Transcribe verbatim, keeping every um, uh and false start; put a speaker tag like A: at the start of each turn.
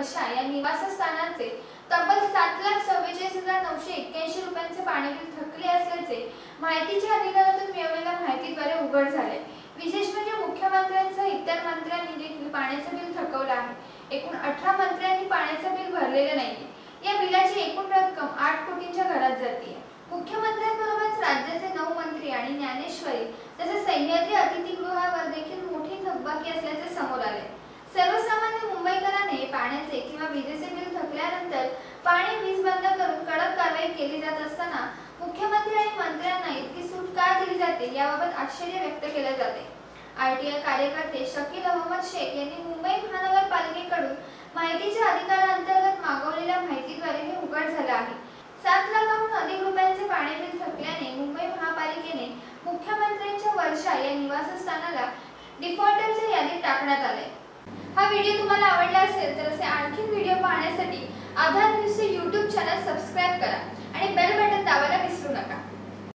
A: वर्षा या निवासस्थानाचे तब्बल सात लाख चव्वेचाळीस हजार नऊशे एक्क्याऐंशी रुपयांचे पाणी बिल थकले असल्याचे माहितीच्या अधिकारातून मिळवलेल्या माहितीद्वारे उघड झाले। विशेष म्हणजे मुख्यमंत्र्यांसह इतर मंत्र्यांनी देखील पाण्याचे बिल थकवले आहे। एकूण अठरा मंत्र्यांनी पाण्याचे बिल भरलेले नाही। या बिलाची एकूण रक्कम आठ कोटींच्या घरात जाते। मुख्यमंत्र्यांबरोबरच राज्याचे नऊ मंत्री आणि ज्ञानेश्वरी तसेच सह्याद्री अतिथीगृहावर देखील मोठी थकबाकी असल्याचे समोर आले। सर्वसामान्य मुंबईकरांनी पाण्याचे किंवा विजेचे बिल थकल्यानंतर पाणी वीज बंद करून कडक कारवाई केली जात असताना मुख्यमंत्री आणि मंत्र्यांना इतकी सूट का दिली जाते याबाबत आश्चर्य व्यक्त केले जाते। आरटीआय कार्यकर्ते शकील अहमद शेख यांनी मुंबई महानगरपालिकेकडून माहितीच्या अधिकारांतर्गत मागवलेल्या माहितीद्वारे हे उघड झाले आहे। सात लाखाहून अधिक रुपयांचे पाणी बिल थकल्याने मुंबई महापालिकेने मुख्यमंत्र्यांच्या वर्षा या निवासस्थानाला डिफॉल्टरच्या यादीत टाकण्यात आले। हा व्हिडिओ तुम्हाला आवडला असेल तर असे आणखी व्हिडिओ पाहण्यासाठी आधार न्यूजचे यूट्यूब चॅनल सबस्क्राइब